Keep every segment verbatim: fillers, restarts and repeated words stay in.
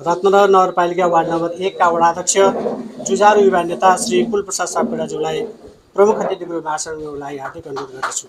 रत्ननगर नगरपालिका ward number एक का वडा अध्यक्ष जुझारु युवा नेता श्री कुलप्रसाद सापकोटाज्यूलाई प्रमुख अतिथिको रूपमा भाषण गर्नलाई हार्दिक अनुरोध गर्दछु।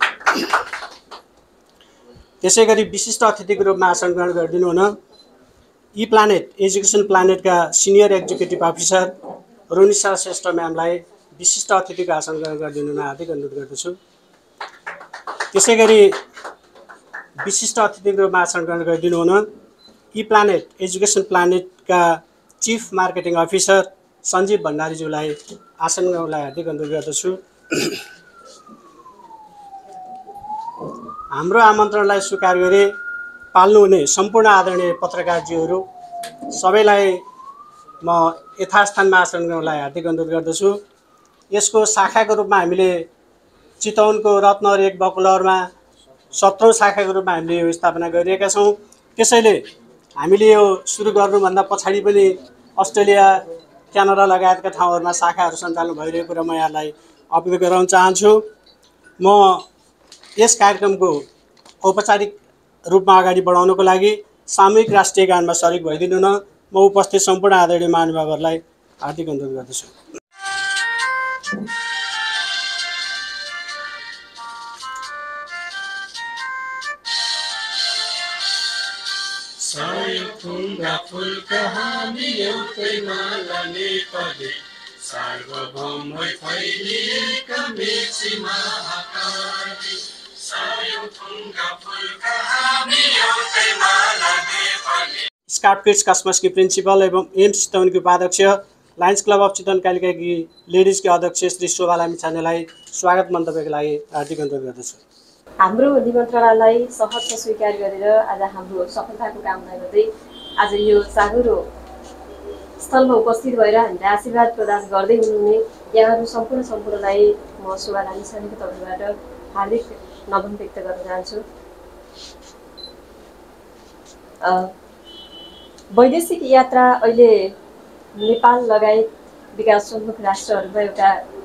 त्यसै गरी विशिष्ट अतिथिको रूपमा भाषण ग्रहण गरिदिनु हुन ई प्लानेट एजुकेसन प्लानेटका senior executive officer Ronisha Shrestha म्यामलाई विशिष्ट अतिथिको भाषण ग्रहण गरिदिनु हुन हार्दिक अनुरोध गर्दछु। त्यसै गरी विशिष्ट अतिथिको रूपमा भाषण ग्रहण गरिदिनु हुन ई प्लानेट एजुकेसन प्लानेटका चिफ मार्केटिङ अफिसर सञ्जीव भण्डारीज्यूलाई आसन ग्रहणलाई हार्दिक अनुरोध गर्दछु। हाम्रो आमन्त्रणलाई स्वीकार गरे पाल्नुहुने सम्पूर्ण आदरणीय पत्रकारज्यूहरू सबैलाई म यथास्थानमा आसन ग्रहणलाई हार्दिक अनुरोध गर्दछु। यसको शाखाको रूपमा हामीले चितवनको रत्ननगर एक बकुलहरमा सत्रौँ शाखाको रूपमा हामीले यो स्थापना गरिरहेका छौँ। त्यसैले हामीले यो सुरु गर्नुभन्दा पछाडि पनि अस्ट्रेलिया क्यानाडा लगायतका ठाउँहरूमा शाखाहरू सञ्चालन भइरहेको कुरा म यहाँलाई अवगत गराउन चाहन्छु। म यस कार्यक्रमको औपचारिक रूपमा अगाडि बढाउनको लागि सामूहिक राष्ट्रिय गानमा सरिक भइदिनु न म उपस्थित सम्पूर्ण आदरणीय महानुभावहरूलाई हार्दिक अनुरोध गर्दछु। सार्वभौम फैलिएका मेची महाकाली स्कार्ट किड्स कस्मस की प्रिंसिपल एवं एम्स चितवन की उपाध्यक्ष Lions Club of Chitwan Kalika की लेडीज के अध्यक्ष श्री शोभा लामिछानेलाई स्वागत मन्तव्यको लागि हार्दिक अनुरोध गर्दछु। हाम्रो निमन्त्रणालाई सहर्ष स्वीकार गरेर आज हाम्रो सफलताको कामना गर्दै आज यो सागरो स्थलमा उपस्थित भएर हामीलाई आशीर्वाद प्रदान गर्दै हुनुहुने यहाँहरू सम्पूर्ण सम्पूर्णलाई म शोभा लामिछानेको तर्फबाट हार्दिक नमन व्यक्त गर्न चाहन्छु। वैदेशिक यात्रा अहिले नेपाल लगायत विकासोन्मुख राष्ट्रहरूमा एउटा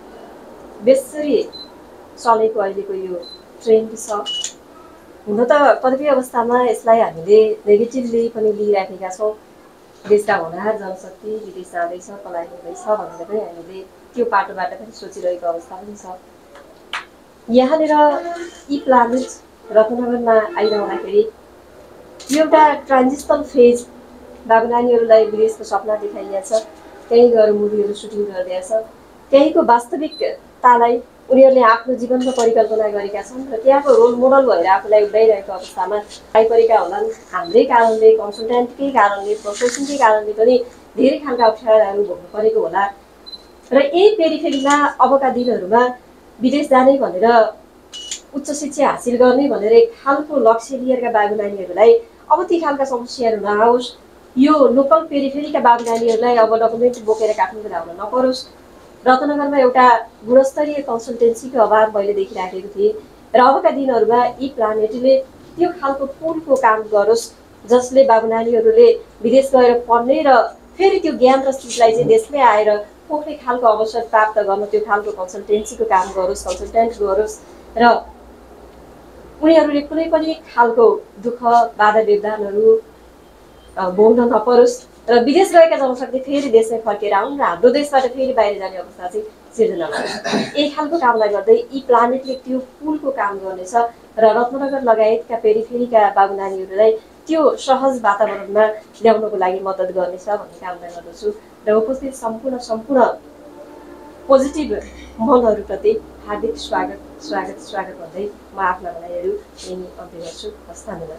बेसरी चलेको अहिलेको यो ट्रेन्ड छ। हुन त कतिपय अवस्थामा यसलाई हामीले नेगेटिभली पनि लिइराखेका छौँ। देशका होनहार जनशक्ति विदेश जाँदैछ, पलायन हुँदैछ भनेर पनि हामीले त्यो पाटोबाट पनि सोचिरहेको अवस्था पनि छ। यहाँनिर ई प्लानेट रत्ननगरमा आइरहँदाखेरि यो एउटा ट्रान्जिसनल फेज बाबु नानीहरूलाई विदेशको सपना देखाइएको छ, त्यहीँ गएर मुभीहरू सुटिङ गरिरहेछ, त्यहीँको वास्तविकतालाई उनीहरूले आफ्नो जीवनमा परिकल्पना गरेका छन् र त्यहाँको रोल मोडल भएर आफूलाई उडाइरहेको अवस्थामा आइपरेका होलान्। हाम्रै कारणले, कन्सल्टेन्टकै कारणले, प्रोफेसनकै कारणले पनि धेरै खालका अप्ठ्याराहरू भोग्नु परेको होला र यही पेरिफेरीमा अबका दिनहरूमा विदेश जाने भनेर उच्च शिक्षा हासिल गर्ने भनेर एक खालको लक्ष्य लिएका बाबु नानीहरूलाई अब ती खालका समस्याहरू नआओस्, यो लोकल पेरिफेरीका बाबु नानीहरूलाई अब डकुमेन्ट बोकेर काठमाडौँ आउन नपरोस्। रत्ननगरमा एउटा गुणस्तरीय कन्सल्टेन्सीको अभाव मैले देखिराखेको थिएँ र अबका दिनहरूमा यी प्लानेटले त्यो खालको पुलको काम गरोस् जसले बाबु नानीहरूले विदेश गएर पढ्ने र फेरि त्यो ज्ञान र सिपलाई चाहिँ देशमै आएर पोख्ने खालको अवसर प्राप्त गर्न त्यो खालको कन्सल्टेन्सीको काम गरोस्, कन्सल्टेन्ट गरोस् र उनीहरूले कुनै पनि खालको दुःख बाधा व्यवधानहरू भोग्न नपरोस् र विदेश गएका जनशक्ति फेरि देशमै फर्केर आउन् र हाम्रो देशबाट फेरि बाहिर जाने अवस्था चाहिँ सिर्जना गरोस्। यही खालको कामलाई गर्दै यी प्लानेटले त्यो पुलको काम गर्नेछ र रत्ननगर लगायतका पेरिफेरीका बाबु नानीहरूलाई त्यो सहज वातावरणमा ल्याउनको लागि मद्दत गर्नेछ भन्ने कामना गर्दछु र उपस्थित सम्पूर्ण सम्पूर्ण पोजिटिभ मनहरूप्रति हार्दिक स्वागत स्वागत स्वागत भन्दै म आफ्ना भनाइहरू यही अन्त्य गर्छु। हस्, धन्यवाद।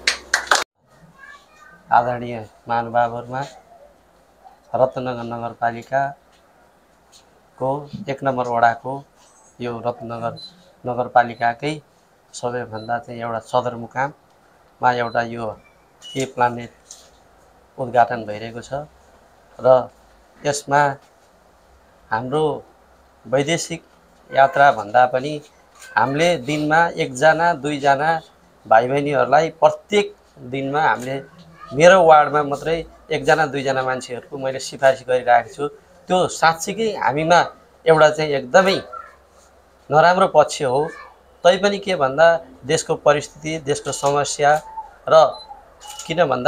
आदरणीय महानुभावहरूमा रत्ननगर नगरपालिकाको एक नम्बर वडाको यो रत्ननगर नगरपालिकाकै सबैभन्दा चाहिँ एउटा सदरमुकाममा एउटा यो ए प्लानेट उद्घाटन भइरहेको छ र यसमा हाम्रो वैदेशिक यात्रा भन्दा पनि हामीले दिनमा एकजना दुईजना भाइ बहिनीहरूलाई प्रत्येक दिनमा हामीले मेरो वार्डमा मात्रै एकजना दुईजना मान्छेहरूको मैले सिफारिस गरिरहेको छु। त्यो साँच्चीकै हामीमा एउटा चाहिँ एकदमै नराम्रो पक्ष हो। तैपनि के भन्दा देशको परिस्थिति, देशको समस्या र किन भन्दा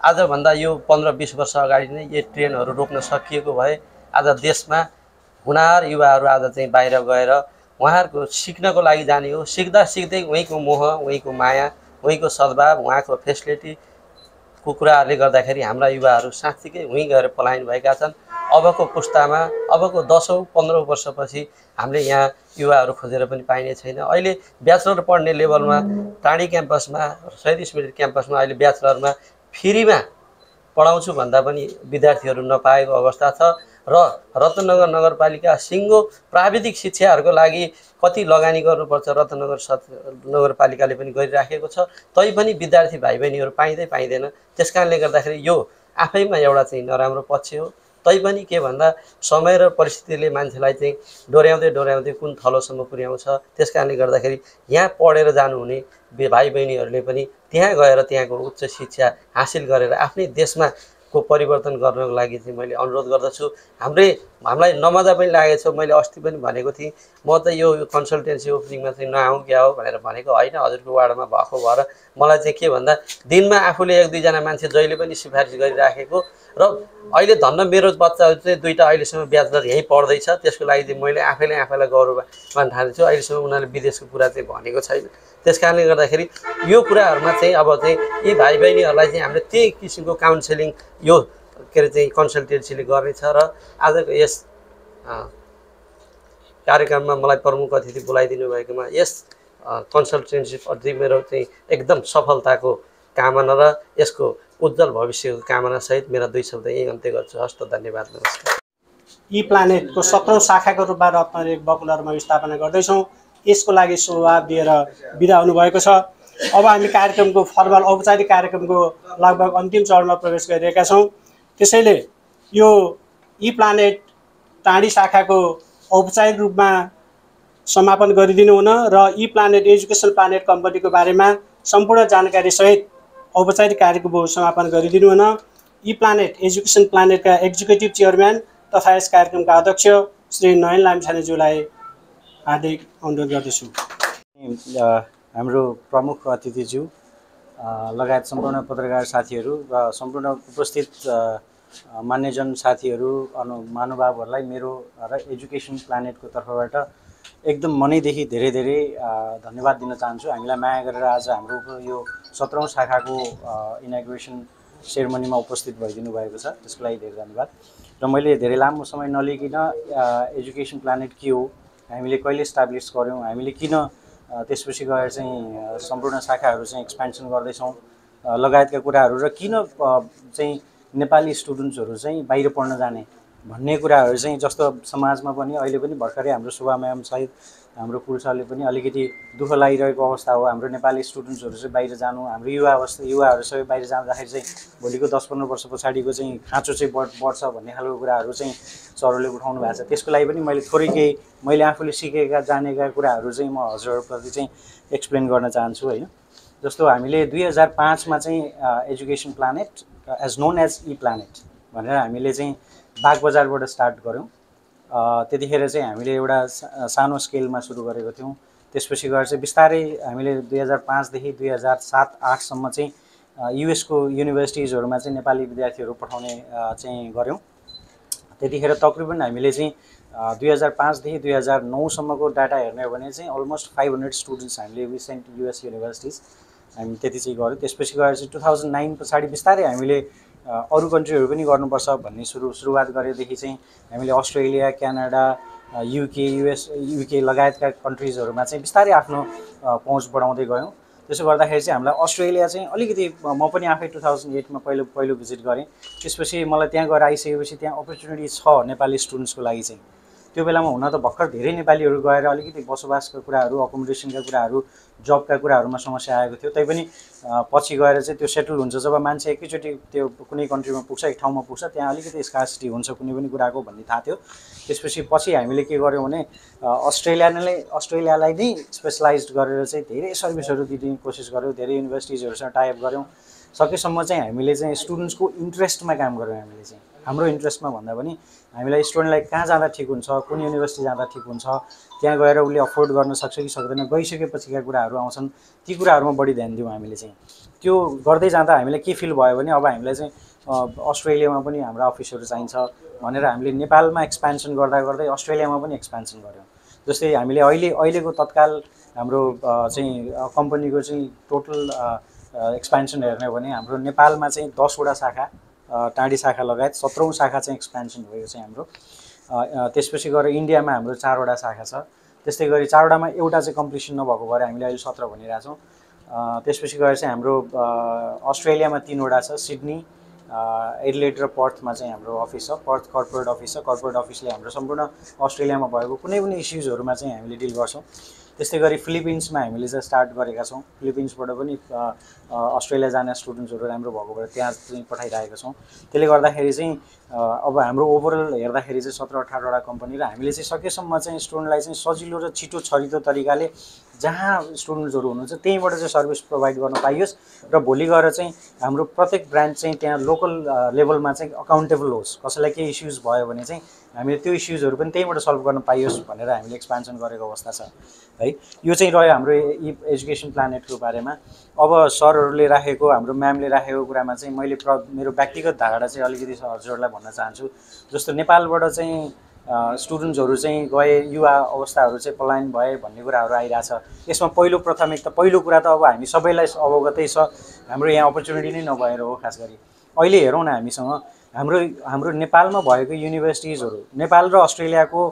आजभन्दा यो पन्ध्र बिस वर्ष अगाडि नै यो ट्रेनहरू रोक्न सकिएको भए आज देशमा हुनार युवाहरू आज चाहिँ बाहिर गएर उहाँहरूको सिक्नको लागि जाने हो। सिक्दा सिक्दै उहीँको मोह, उहीँको माया, उहीँको सद्भाव, उहाँको फेसिलिटीको कुराहरूले गर्दाखेरि हाम्रा युवाहरू साँच्चीकै उहीँ गएर पलायन भएका छन्। अबको पुस्तामा अबको दसौँ पन्ध्रौँ वर्षपछि हामीले यहाँ युवाहरू खोजेर पनि पाइने छैन। अहिले ब्याचलर पढ्ने लेभलमा टाढी क्याम्पसमा शहीद स्मृति क्याम्पसमा अहिले ब्याचलरमा फ्रीमा पढाउँछु भन्दा पनि विद्यार्थीहरू नपाएको अवस्था छ र रत्ननगर नगरपालिका सिङ्गो प्राविधिक शिक्षाहरूको लागि कति लगानी गर्नुपर्छ रत्ननगर नगरपालिकाले पनि गरिराखेको छ। तैपनि विद्यार्थी भाइ बहिनीहरू पाइँदै पाइँदैन। त्यसकारणले गर्दाखेरि यो आफैमा एउटा चाहिँ नराम्रो पक्ष हो। तैपनि के भन्दा समय र परिस्थितिले मान्छेलाई चाहिँ डोर्याउँदै डोर्याउँदै कुन थलोसम्म पुर्याउँछ। त्यसकारणले गर्दाखेरि यहाँ पढेर जानुहुने भाइ बहिनीहरूले पनि त्यहाँ गएर त्यहाँको उच्च शिक्षा हासिल गरेर आफ्नै देशमा को परिवर्तन गर्नको लागि चाहिँ मैले अनुरोध गर्दछु। हाम्रै हामीलाई नमजा पनि लागेको छ। मैले अस्ति पनि भनेको थिएँ म त यो कन्सल्टेन्सी ओपनिङमा चाहिँ नआउँ क्या हो भनेर भनेको होइन। हजुरको वार्डमा भएको भएर मलाई चाहिँ के भन्दा दिनमा आफूले एक दुईजना मान्छे जहिले पनि सिफारिस गरिराखेको र अहिले धन्न मेरो बच्चाहरू चाहिँ दुईवटा अहिलेसम्म ब्याचलर यहीँ पढ्दैछ। त्यसको लागि चाहिँ मैले आफैले आफैलाई गौरव मान ठानेछु। अहिलेसम्म उनीहरूले विदेशको कुरा चाहिँ भनेको छैन। त्यस कारणले गर्दाखेरि यो कुराहरूमा चाहिँ अब चाहिँ यी भाइ बहिनीहरूलाई चाहिँ हामीले त्यही किसिमको काउन्सिलिङ यो के अरे चाहिँ कन्सल्टेन्सीले गर्नेछ र आजको यस कार्यक्रममा मलाई प्रमुख अतिथि बोलाइदिनु भएकोमा यस कन्सल्टेन्सी प्रति मेरो चाहिँ एकदम सफलताको कामना र यसको उज्जवल भविष्यको कामनासहित मेरा दुई शब्द यही अन्त्य गर्छु। हस्त धन्यवाद, नमस्कार। ई प्लानेटको सत्रौँ शाखाको रूपमा रत्ननगर बकुलहरमा स्थापना गर्दैछौँ। यसको लागि सुझाव दिएर बिदा हुनुभएको छ। अब हामी कार्यक्रमको फर्मल औपचारिक कार्यक्रमको लगभग अन्तिम चरणमा प्रवेश गरिरहेका छौँ। त्यसैले यो ई प्लानेट टाढी शाखाको औपचारिक रूपमा समापन गरिदिनु हुन र ई प्लानेट एजुकेसन प्लानेट कम्पनीको बारेमा सम्पूर्ण जानकारी सहित औपचारिक कार्यक्रमको समापन गरिदिनु हुन ई प्लानेट एजुकेसन प्लानेटका एक्जिक्युटिभ चेयरम्यान तथा यस कार्यक्रमका अध्यक्ष श्री नयन लामिछानेज्यूलाई हार्दिक अनुरोध गर्दछु। हाम्रो प्रमुख अतिथिज्यू लगायत सम्पूर्ण पत्रकार साथीहरू र सम्पूर्ण उपस्थित मान्यजन साथीहरू अनु महानुभावहरूलाई मेरो र एजुकेसन प्लानेटको तर्फबाट एकदम मनैदेखि धेरै धेरै धन्यवाद दिन चाहन्छु। हामीलाई माया गरेर आज हाम्रो यो सत्रौँ शाखाको इनाग्रेसन सेरेमनीमा उपस्थित भइदिनु भएको छ, त्यसको लागि धेरै धन्यवाद। र मैले धेरै लामो समय नलिकन एजुकेसन प्लानेट के हो, हामीले कहिले इस्टाब्लिस गऱ्यौँ, हामीले किन त्यसपछि गएर चाहिँ सम्पूर्ण शाखाहरू चाहिँ एक्सपेन्सन गर्दैछौँ लगायतका कुराहरू र किन चाहिँ नेपाली स्टुडेन्ट्सहरू चाहिँ बाहिर पढ्न जाने भन्ने कुराहरू चाहिँ जस्तो समाजमा पनि अहिले पनि भर्खरै हाम्रो शुभा म्याम सहित हाम्रो पुरुषहरूले पनि अलिकति दुःख लागिरहेको अवस्था हो। हाम्रो नेपाली स्टुडेन्ट्सहरू चाहिँ बाहिर जानु, हाम्रो युवा अवस्था युवाहरू सबै बाहिर जाँदाखेरि चाहिँ भोलिको दस पन्ध्र वर्ष पछाडिको चाहिँ खाँचो चाहिँ बढ बढ्छ भन्ने खालको कुराहरू चाहिँ सरहरूले उठाउनु भएको छ। त्यसको लागि पनि मैले थोरै केही मैले आफूले सिकेका जानेका कुराहरू चाहिँ म हजुरहरूप्रति चाहिँ एक्सप्लेन गर्न चाहन्छु होइन। जस्तो हामीले दुई हजार पाँचमा चाहिँ Education Planet as known as E Planet भनेर हामीले चाहिँ बागबजारबाट स्टार्ट गऱ्यौँ। त्यतिखेर चाहिँ हामीले एउटा सानो स्केलमा सुरु गरेको थियौँ। त्यसपछि गएर चाहिँ बिस्तारै हामीले दुई हजार पाँचदेखि दुई हजार सात आठसम्म चाहिँ युएसको युनिभर्सिटिजहरूमा चाहिँ नेपाली विद्यार्थीहरू पठाउने चाहिँ गऱ्यौँ। त्यतिखेर तकरिबन हामीले चाहिँ दुई हजार पाँचदेखि दुई हजार नौसम्मको डाटा हेर्ने हो भने चाहिँ अलमोस्ट फाइभ हन्ड्रेड स्टुडेन्ट्स हामीले वी सेन्ट युएस युनिभर्सिटिज हामी त्यति चाहिँ गऱ्यौँ। त्यसपछि गएर चाहिँ टु थाउजन्ड नाइन पछाडि बिस्तारै हामीले अरू कन्ट्रीहरू पनि गर्नुपर्छ भन्ने सुरु सुरुवात गरेदेखि चाहिँ हामीले Australia, Canada, UK, US UK लगायतका कन्ट्रिजहरूमा चाहिँ बिस्तारै आफ्नो पहुँच बढाउँदै गयौँ। त्यसो गर्दाखेरि चाहिँ हामीलाई अस्ट्रेलिया चाहिँ अलिकति म पनि आफै टु थाउजन्ड एटमा पहिलो पहिलो भिजिट गरेँ। त्यसपछि मलाई त्यहाँ गएर आइसकेपछि त्यहाँ अपर्च्युनिटी छ नेपाली स्टुडेन्ट्सको लागि चाहिँ। त्यो बेलामा हुन त भर्खर धेरै नेपालीहरू गएर अलिकति बसोबासका कुराहरू, अकोमोडेसनका कुराहरू, जबका कुराहरूमा समस्या आएको थियो। तैपनि पछि गएर चाहिँ त्यो सेटल हुन्छ जब मान्छे एकैचोटि त्यो कुनै कन्ट्रीमा पुग्छ, एक ठाउँमा पुग्छ, त्यहाँ अलिकति स्कार्सिटी हुन्छ कुनै पनि कुराको भन्ने थाहा थियो। त्यसपछि पछि हामीले के गर्यौँ भने अस्ट्रेलियाले अस्ट्रेलियालाई नै स्पेसलाइज गरेर चाहिँ धेरै सर्भिसहरू दिने कोसिस गऱ्यौँ। धेरै युनिभर्सिटिजहरूसँग टाइप गऱ्यौँ सकेसम्म चाहिँ हामीले चाहिँ स्टुडेन्ट्सको इन्ट्रेस्टमा काम गऱ्यौँ हामीले चाहिँ हाम्रो इन्ट्रेस्टमा भन्दा पनि हामीलाई स्टुडेन्टलाई कहाँ जाँदा ठिक हुन्छ कुन युनिभर्सिटी जाँदा ठिक हुन्छ त्यहाँ गएर उसले अफोर्ड गर्न सक्छ कि सक्दैन गइसकेपछिका कुराहरू आउँछन् ती कुराहरूमा बढी ध्यान दिउँ हामीले चाहिँ त्यो गर्दै जाँदा हामीलाई के फिल भयो भने अब हामीलाई चाहिँ अस्ट्रेलियामा पनि हाम्रो अफिसहरू चाहिन्छ भनेर हामीले नेपालमा एक्सपेन्सन गर्दा गर्दै अस्ट्रेलियामा पनि एक्सपेन्सन गऱ्यौँ जस्तै हामीले अहिले अहिलेको तत्काल हाम्रो चाहिँ कम्पनीको चाहिँ टोटल एक्सपेन्सन हेर्ने हो भने हाम्रो नेपालमा चाहिँ दसवटा शाखा टाढी शाखा लगायत सत्रौँ शाखा चाहिँ एक्सपेन्सन भएको चाहिँ हाम्रो त्यसपछि गएर इन्डियामा हाम्रो चारवटा शाखा छ त्यस्तै गरी चारवटामा एउटा चाहिँ कम्प्लिसन नभएको भएर हामीले अहिले सत्र भनिरहेछौँ त्यसपछि गएर चाहिँ हाम्रो अस्ट्रेलियामा तिनवटा छ सिडनी एडिलेड र पर्थमा चाहिँ हाम्रो अफिस छ पर्थ कर्पोरेट अफिस छ कर्पोरेट अफिसले हाम्रो सम्पूर्ण अस्ट्रेलियामा भएको कुनै पनि इस्युजहरूमा चाहिँ हामीले डिल गर्छौँ त्यस्तै गरी फिलिपिन्समा हामीले चाहिँ स्टार्ट गरेका छौँ फिलिपिन्सबाट पनि अस्ट्रेलिया जाने स्टुडेन्ट्सहरू राम्रो भएको भएर त्यहाँ चाहिँ पठाइरहेका छौँ त्यसले गर्दाखेरि चाहिँ अब हाम्रो ओभरअल हेर्दाखेरि चाहिँ सत्र अठारवटा कम्पनी र हामीले चाहिँ सकेसम्म चाहिँ स्टुडेन्टलाई चाहिँ सजिलो र छिटो छरितो तरिकाले जहाँ स्टुडेन्ट्सहरू हुनुहुन्छ त्यहीँबाट चाहिँ सर्भिस प्रोभाइड गर्न पाइयोस् र भोलि गएर चाहिँ हाम्रो प्रत्येक ब्रान्च चाहिँ त्यहाँ लोकल लेभलमा चाहिँ अकाउन्टेबल होस् कसैलाई केही इस्युज भयो भने चाहिँ हामीले त्यो इस्युजहरू पनि त्यहीँबाट सल्भ गर्न पाइयोस् भनेर हामीले एक्सपेन्सन गरेको अवस्था छ है यो चाहिँ रह्यो हाम्रो एजुकेसन प्लानेटको बारेमा अब सरहरूले राखेको हाम्रो म्यामले राखेको कुरामा चाहिँ मैले प्र मेरो व्यक्तिगत धारणा चाहिँ अलिकति हजुरहरूलाई भन्न चाहन्छु जस्तो नेपालबाट चाहिँ स्टुडेन्ट्सहरू चाहिँ गए युवा अवस्थाहरू चाहिँ पलायन भए भन्ने कुराहरू आइरहेछ यसमा पहिलो प्राथमिक त पहिलो कुरा त अब हामी सबैलाई अवगतै छ हाम्रो यहाँ अपर्च्युनिटी नै नभएर हो खास गरी अहिले हेरौँ न हामीसँग हाम्रो हाम्रो नेपालमा भएको युनिभर्सिटिजहरू नेपाल र अस्ट्रेलियाको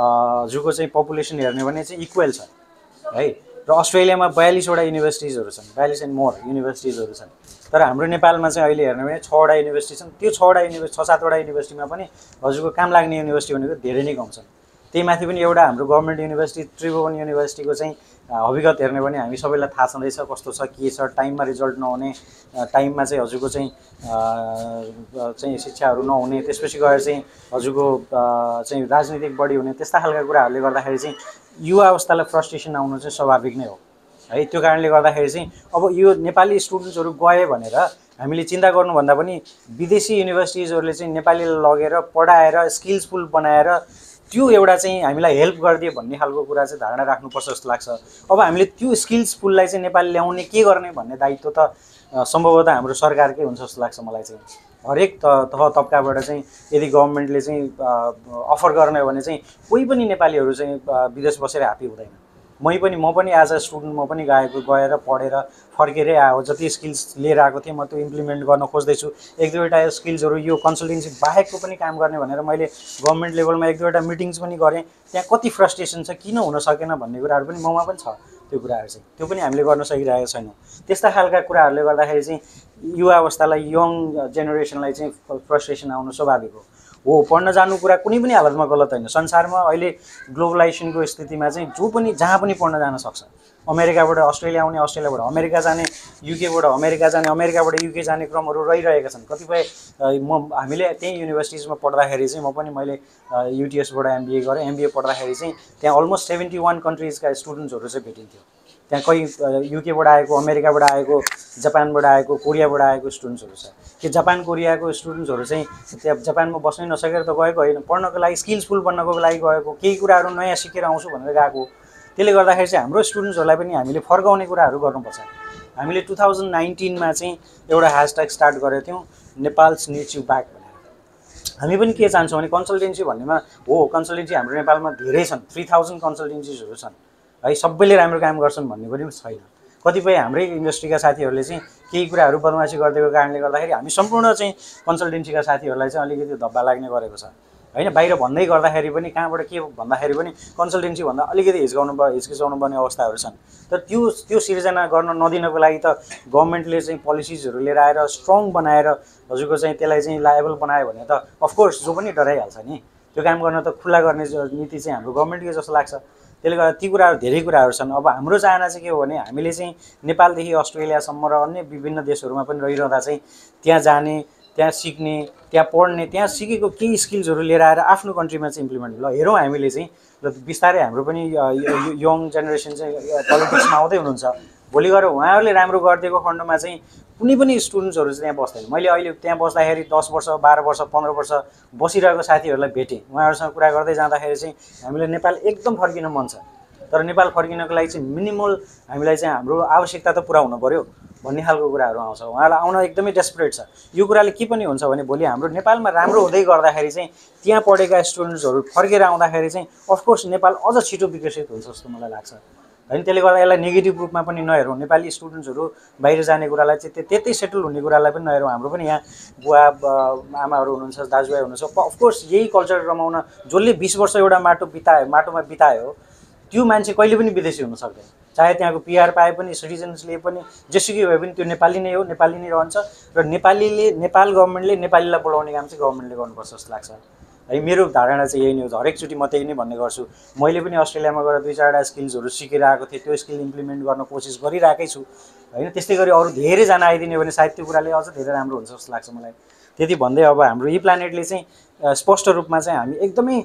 जुको चाहिँ पपुलेसन हेर्ने भने चाहिँ इक्वल छ है र अस्ट्रेलियामा बयालिसवटा युनिभर्सिटिजहरू छन् बयालिस एन्ड मोर युनिभर्सिटिजहरू छन् तर हाम्रो नेपालमा चाहिँ अहिले हेर्ने भने छवटा युनिभर्सिटी छन् त्यो छवटा युनिभर्सिटी छ सातवटा युनिभर्सिटीमा पनि हजुरको काम लाग्ने युनिभर्सिटी भनेको धेरै नै कम छन् त्यही माथि पनि एउटा हाम्रो गभर्मेन्ट युनिभर्सिटी त्रिभुवन युनिभर्सिटीको चाहिँ अभिगत हेर्ने भने हामी सबैलाई थाहा छँदैछ कस्तो छ के छ टाइममा रिजल्ट नहुने टाइममा चाहिँ हजुरको चाहिँ चाहिँ शिक्षाहरू नहुने त्यसपछि गएर चाहिँ हजुरको चाहिँ राजनीतिक बढी हुने त्यस्ता खालका कुराहरूले गर्दाखेरि चाहिँ युवा अवस्थालाई फ्रस्ट्रेसन आउनु चाहिँ स्वाभाविक नै हो है त्यो कारणले गर्दाखेरि चाहिँ अब यो नेपाली स्टुडेन्ट्सहरू गए भनेर हामीले चिन्ता गर्नुभन्दा पनि विदेशी युनिभर्सिटिजहरूले चाहिँ नेपालीलाई लगेर पढाएर स्किल्सफुल बनाएर त्यो एउटा चाहिँ हामीलाई हेल्प गरिदियो भन्ने खालको कुरा चाहिँ धारणा राख्नुपर्छ जस्तो लाग्छ अब हामीले त्यो स्किल्सफुललाई चाहिँ नेपाली ल्याउने के गर्ने भन्ने दायित्व त सम्भवतः हाम्रो सरकारकै हुन्छ जस्तो लाग्छ मलाई चाहिँ हरेक तह तबकाबाट चाहिँ यदि गभर्मेन्टले चाहिँ अफर गर्ने हो भने चाहिँ कोही पनि नेपालीहरू चाहिँ विदेश बसेर ह्याप्पी हुँदैन मै पनि म पनि एज अ स्टुडेन्ट म पनि गएको गएर पढेर फर्केरै आयो जति स्किल्स लिएर आएको थिएँ म त्यो इम्प्लिमेन्ट गर्न खोज्दैछु एक दुईवटा स्किल्सहरू यो कन्सल्टेन्सी बाहेकको पनि काम गर्ने भनेर मैले गभर्मेन्ट लेभलमा एक दुईवटा मिटिङ्स पनि गरेँ त्यहाँ कति फ्रस्ट्रेसन छ किन हुन सकेन भन्ने कुराहरू पनि ममा पनि छ त्यो कुराहरू चाहिँ त्यो पनि हामीले गर्न सकिरहेको छैनौँ त्यस्ता खालका कुराहरूले गर्दाखेरि चाहिँ युवा अवस्थालाई यङ जेनेरेसनलाई चाहिँ फ्रस्ट्रेसन आउनु स्वाभाविक हो हो पढ्न जानु कुरा कुनै पनि हालतमा गलत होइन संसारमा अहिले ग्लोबलाइजेसनको स्थितिमा चाहिँ जो पनि जहाँ पनि पढ्न जान सक्छ अमेरिकाबाट अस्ट्रेलिया आउने अस्ट्रेलियाबाट अमेरिका जाने युकेबाट अमेरिका जाने अमेरिकाबाट युके जाने क्रमहरू रहिरहेका छन् कतिपय म हामीले त्यही युनिभर्सिटिजमा पढ्दाखेरि चाहिँ म पनि मैले युटिएसबाट एमबिए गरेँ एमबिए पढ्दाखेरि चाहिँ त्यहाँ अलमोस्ट सेभेन्टी वान कन्ट्रिजका स्टुडेन्ट्सहरू चाहिँ भेटिन्थ्यो त्यहाँ कोही युकेबाट आएको अमेरिकाबाट आएको जापानबाट आएको कोरियाबाट आएको स्टुडेन्ट्सहरू छ कि जापान कोरियाको स्टुडेन्ट्सहरू चाहिँ त्यहाँ जापानमा बस्नै नसकेर त गएको होइन पढ्नको लागि स्किल्सफुल बन्नको लागि गएको केही कुराहरू नयाँ सिकेर आउँछु भनेर गएको त्यसले गर्दाखेरि चाहिँ हाम्रो स्टुडेन्ट्सहरूलाई पनि हामीले फर्काउने कुराहरू गर्नुपर्छ हामीले टु थाउजन्ड नाइन्टिनमा चाहिँ एउटा ह्यासट्याग स्टार्ट गरेको थियौँ नेपाल्स निड्स यु ब्याक भनेर हामी पनि के चाहन्छौँ भने कन्सल्टेन्सी भन्नेमा हो कन्सल्टेन्सी हाम्रो नेपालमा धेरै छन् थ्री थाउजन्ड कन्सल्टेन्सीजहरू छन् है सबैले राम्रो काम गर्छन् भन्ने पनि छैन कतिपय हाम्रै इन्डस्ट्रीका साथीहरूले चाहिँ केही कुराहरू बदमासी गरिदिएको कारणले गर्दाखेरि हामी सम्पूर्ण चाहिँ कन्सल्टेन्सीका साथीहरूलाई चाहिँ अलिकति धब्बा लाग्ने गरेको छ होइन बाहिर भन्दै गर्दाखेरि पनि कहाँबाट के भन्दाखेरि पनि कन्सल्टेन्सी भन्दा अलिकति हिचकाउनु हिचकिचाउनु पर्ने अवस्थाहरू छन् तर त्यो त्यो सिर्जना गर्न नदिनको लागि त गभर्मेन्टले चाहिँ पोलिसिजहरू लिएर आएर स्ट्रङ बनाएर हजुरको चाहिँ त्यसलाई चाहिँ लायबल बनायो भने त अफकोर्स जो पनि डराइहाल्छ नि त्यो काम गर्न त खुल्ला गर्ने नीति चाहिँ हाम्रो गभर्मेन्टकै जस्तो लाग्छ त्यसले गर्दा ती कुराहरू धेरै कुराहरू छन् अब हाम्रो चाहना चाहिँ के हो भने हामीले चाहिँ नेपालदेखि अस्ट्रेलियासम्म र अन्य विभिन्न देशहरूमा पनि रहिरहँदा चाहिँ त्यहाँ जाने त्यहाँ सिक्ने त्यहाँ पढ्ने त्यहाँ सिकेको केही स्किल्सहरू लिएर आएर आफ्नो कन्ट्रीमा चाहिँ इम्प्लिमेन्ट ल हेरौँ हामीले चाहिँ र बिस्तारै हाम्रो पनि यङ जेनेरेसन चाहिँ पोलिटिक्समा आउँदै हुनुहुन्छ। भोलि गएर उहाँहरूले राम्रो गरिदिएको खण्डमा चाहिँ कुनै पनि स्टुडेन्ट्सहरू चाहिँ त्यहाँ बस्दैन। मैले अहिले त्यहाँ बस्दाखेरि दस वर्ष बाह्र वर्ष पन्ध्र वर्ष बसिरहेको साथीहरूलाई भेटेँ। उहाँहरूसँग कुरा गर्दै जाँदाखेरि चाहिँ हामीलाई नेपाल एकदम फर्किन मन छ, तर नेपाल फर्किनको लागि चाहिँ मिनिमल हामीलाई चाहिँ हाम्रो आवश्यकता त पुरा हुनु पऱ्यो भन्ने खालको कुराहरू आउँछ। उहाँलाई आउन एकदमै डेस्परेट छ। यो कुराले के पनि हुन्छ भने भोलि हाम्रो नेपालमा राम्रो हुँदै गर्दाखेरि चाहिँ त्यहाँ पढेका स्टुडेन्ट्सहरू फर्केर आउँदाखेरि चाहिँ अफकोर्स नेपाल अझ छिटो विकसित हुन्छ जस्तो मलाई लाग्छ होइन। त्यसले गर्दा यसलाई नेगेटिभ रूपमा पनि नहेरौँ। नेपाली स्टुडेन्ट्सहरू बाहिर जाने कुरालाई चाहिँ त्यतै सेटल हुने कुरालाई पनि नहेरौँ। हाम्रो पनि यहाँ बुवा आमाहरू हुनुहुन्छ, दाजुभाइ हुनुहुन्छ, अफकोर्स यही कल्चर रमाउन जसले बिस वर्ष एउटा माटो बितायो माटोमा बितायो त्यो मान्छे कहिले पनि विदेशी हुन सक्दैन। चाहे त्यहाँको पिआर पाए पनि सिटिजन्सले पनि जेसुकै भए पनि त्यो नेपाली नै हो, नेपाली नै रहन्छ। र नेपालीले नेपाल गभर्मेन्टले नेपालीलाई बोलाउने काम चाहिँ गभर्मेन्टले गर्नुपर्छ जस्तो लाग्छ है। मेरो धारणा चाहिँ यही नै हो। हरेकचोटि म त्यही नै भन्ने गर्छु। मैले पनि अस्ट्रेलियामा गएर दुई चारवटा स्किल्सहरू सिकेर आएको थिएँ, त्यो स्किल इम्प्लिमेन्ट गर्न कोसिस गरिरहेकै छु होइन। त्यस्तै गरी अरू धेरैजना आइदिने भने सायद त्यो कुराले अझ धेरै राम्रो हुन्छ जस्तो लाग्छ मलाई। त्यति भन्दै अब हाम्रो यी प्लानेटले चाहिँ स्पष्ट रूपमा चाहिँ हामी एकदमै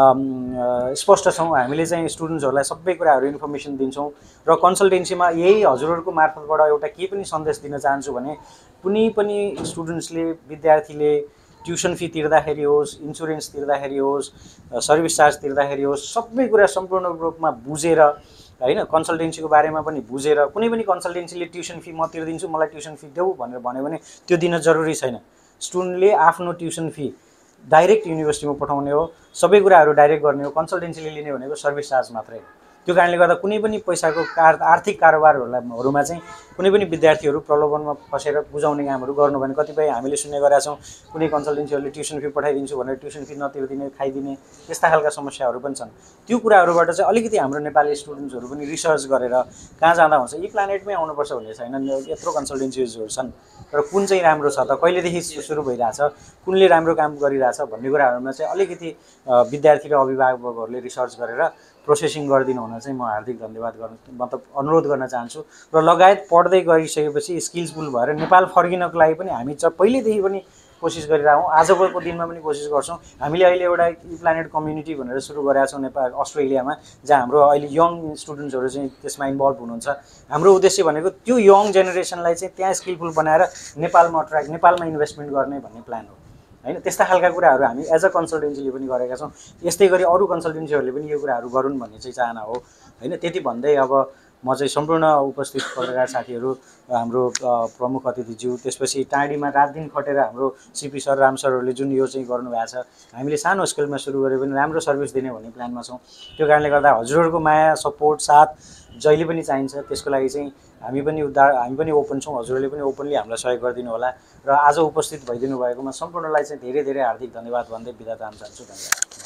स्पष्ट छौँ। हामीले चाहिँ स्टुडेन्ट्सहरूलाई सबै कुराहरू इन्फर्मेसन दिन्छौँ र कन्सल्टेन्सीमा यही हजुरहरूको मार्फतबाट एउटा के पनि सन्देश दिन चाहन्छु भने कुनै पनि स्टुडेन्ट्सले विद्यार्थीले ट्युसन फी तिर्दाखेरि होस्, इन्सुरेन्स तिर्दाखेरि होस्, सर्भिस चार्ज तिर्दाखेरि होस्, सबै कुरा सम्पूर्ण रूपमा बुझेर होइन कन्सल्टेन्सीको बारेमा पनि बुझेर कुनै पनि कन्सल्टेन्सीले ट्युसन फी म तिर्दिन्छु मलाई ट्युसन फी देऊ भनेर भन्यो भने त्यो दिन जरुरी छैन। स्टुडेन्टले आफ्नो ट्युसन फी डाइरेक्ट युनिभर्सिटीमा पठाउने हो, सबै कुराहरू डाइरेक्ट गर्ने हो। कन्सल्टेन्सीले लिने भनेको सर्भिस चार्ज मात्रै हो। त्यो कारणले गर्दा कुनै पनि पैसाको कार आर्थिक कारोबारहरूमा चाहिँ कुनै पनि विद्यार्थीहरू प्रलोभनमा फसेर बुझाउने कामहरू गर्नु भने कतिपय हामीले सुन्ने गरेका छौँ कुनै कन्सल्टेन्सीहरूले ट्युसन फी पठाइदिन्छु भनेर ट्युसन फी नतिर्दिने, खाइदिने, त्यस्ता खालका समस्याहरू पनि छन्। त्यो कुराहरूबाट चाहिँ अलिकति हाम्रो नेपाली स्टुडेन्ट्सहरू पनि रिसर्च गरेर कहाँ जाँदा हुन्छ, यी प्लानेटमै आउनुपर्छ भन्ने छैन। यत्रो कन्सल्टेन्सीहरू छन् र कुन चाहिँ राम्रो छ त, कहिलेदेखि सुरु भइरहेछ, कुनले राम्रो काम गरिरहेछ भन्ने कुराहरूमा चाहिँ अलिकति विद्यार्थी र अभिभावकहरूले रिसर्च गरेर प्रोसेसिङ गरिदिनु हुन चाहिँ म हार्दिक धन्यवाद गर्न मतलब अनुरोध गर्न चाहन्छु। र लगायत पढ्दै गइसकेपछि स्किल्सफुल भएर नेपाल फर्किनको लागि पनि हामी चाहिँ पहिलेदेखि पनि कोसिस गरिरहेछौँ, आजको दिनमा पनि कोसिस गर्छौँ। हामीले अहिले एउटा ई प्लानेट कम्युनिटी भनेर सुरु गरेका छौँ नेपाल अस्ट्रेलियामा, जहाँ हाम्रो अहिले यङ स्टुडेन्ट्सहरू चाहिँ त्यसमा इन्भल्भ हुनुहुन्छ। हाम्रो उद्देश्य भनेको त्यो यङ जेनेरेसनलाई चाहिँ त्यहाँ स्किलफुल बनाएर नेपालमा अट्र्याक्ट नेपालमा इन्भेस्टमेन्ट गर्ने भन्ने प्लान हो होइन। त्यस्ता खालका कुराहरू हामी एज अ कन्सल्टेन्सीले पनि गरेका छौँ। यस्तै गरी अरू कन्सल्टेन्सीहरूले पनि यो कुराहरू गरून् भन्ने चाहिँ चाहना हो होइन। त्यति भन्दै अब म चाहिँ सम्पूर्ण उपस्थित पत्रकार साथीहरू, हाम्रो प्रमुख अतिथिज्यू, त्यसपछि टाँडीमा रात दिन खटेर हाम्रो सिपी सर, राम सरहरूले जुन यो चाहिँ गर्नुभएको छ, हामीले सानो स्केलमा सुरु गरे पनि राम्रो सर्भिस दिने भन्ने प्लानमा छौँ। त्यो कारणले गर्दा हजुरहरूको माया, सपोर्ट, साथ जहिले पनि चाहिन्छ। त्यसको लागि चाहिँ हामी पनि उद्धार हामी पनि ओपन छौँ। हजुरहरूले पनि ओपनली हामीलाई सहयोग गरिदिनु होला र आज उपस्थित भइदिनु भएकोमा सम्पूर्णलाई चाहिँ धेरै धेरै हार्दिक धन्यवाद भन्दै बिदा चाहन चाहन्छु। धन्यवाद।